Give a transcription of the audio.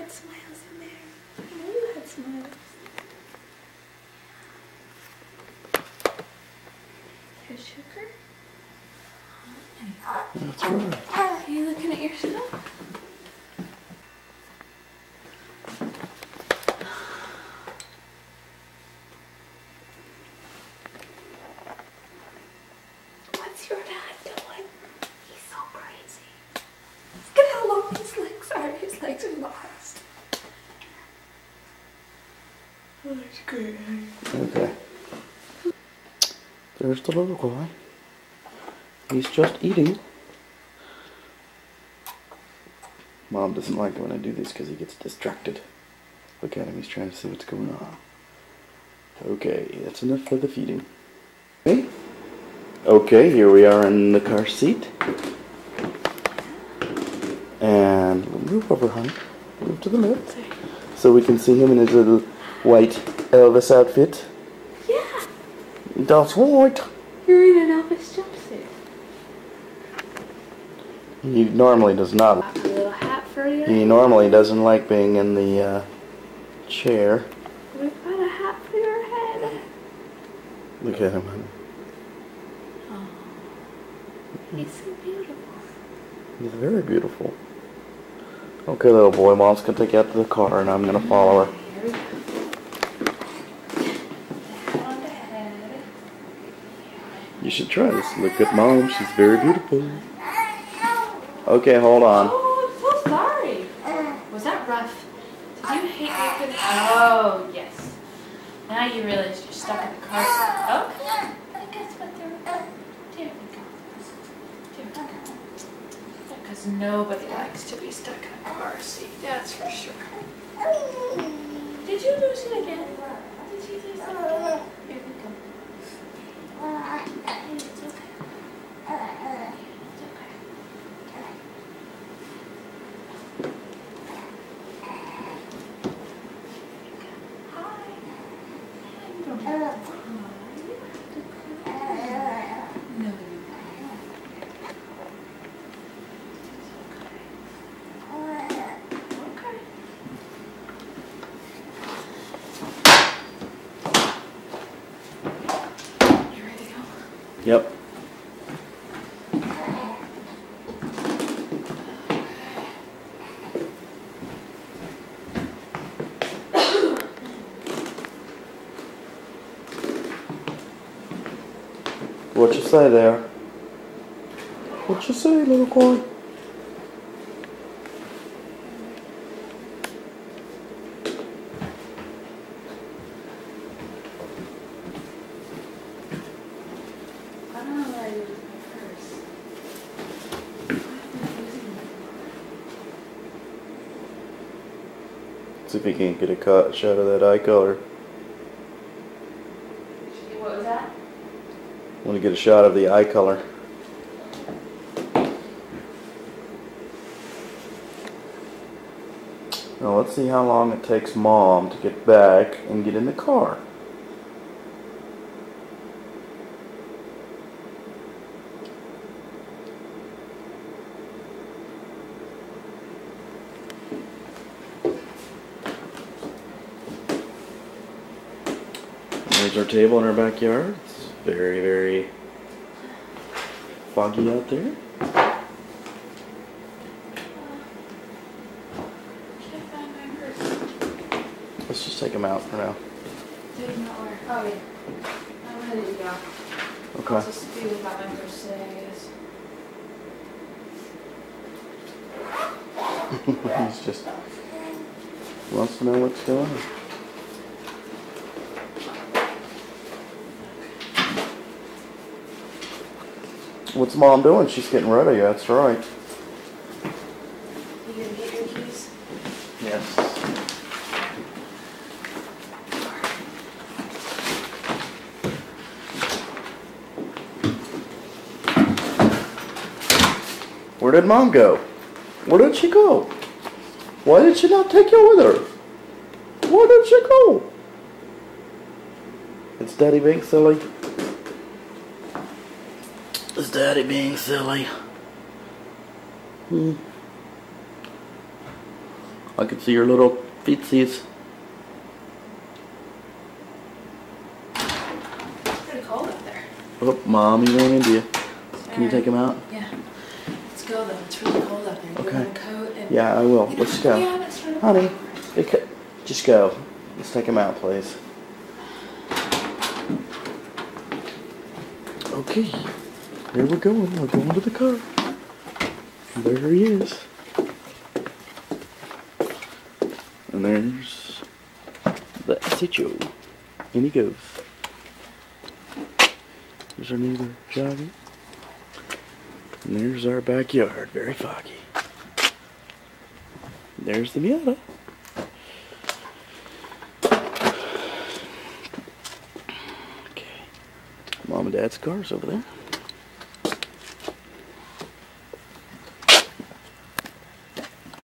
had smiles in there. I know you had smiles. There's sugar. That's right. Are you looking at yourself? What's your dad doing? He's so crazy. Look at how long his legs are. His legs are lost. Oh, that's great. Okay. There's the little guy. He's just eating. Mom doesn't like it when I do this because he gets distracted. Look at him, he's trying to see what's going on. Okay, that's enough for the feeding. Okay, okay, here we are in the car seat. And move over, honey. Move to the left. So we can see him in his little white Elvis outfit. Yeah. That's right. You're in an Elvis jumpsuit. He normally does not. A little hat for you. He normally doesn't like being in the chair. We've got a hat for your head. Look at him, honey. Oh, he's so beautiful. He's very beautiful. Okay, little boy, Mom's gonna take you out to the car, and I'm gonna follow her. Here we go. The hat on the head. You should try this. Look at Mom; she's very beautiful. Okay, hold on. Oh, I'm so sorry. Was that rough? Did you hate me for that? Oh, yes. Now you realize you're stuck in the car seat. Okay. I guess what there we go. There we go. There we go. Because nobody likes to be stuck in a car seat. That's for sure. Did you lose it again? Did you lose it again? Here we go. It's okay. It's okay. Yep. What you say there? What you say, little boy? I don't know where I used my purse. See if he can't get a shot of that eye color. What was that? Want to get a shot of the eye color. Now let's see how long it takes Mom to get back and get in the car. There's our table in our backyard. It's very, very foggy out there. Can't find my purse. Let's just take them out for now. Take them out where? Oh, yeah. I'm ready to go. Okay. I'll just be without my purse today, I guess. He's just wants to know what's going on. What's Mom doing? She's getting ready, that's right. You gonna get your keys? Yes. Where did Mom go? Where did she go? Why did she not take you with her? Where did she go? Is Daddy being silly? Is Daddy being silly? I can see your little feetsies. It's pretty cold up there. Oh, Mom, he ran into you. Can you Alright. take him out? Yeah. Let's go though. It's really cold up there. Okay. Get a coat and Yeah, I will. Let's go. Yeah, let's try to Honey, just go. Let's take him out, please. Okay. Here we're going. We're going to the car. There he is. And there's the SHO. In he goes. There's our neighbor jogging. And there's our backyard. Very foggy. There's the Miata. Okay. Mom and Dad's car's over there.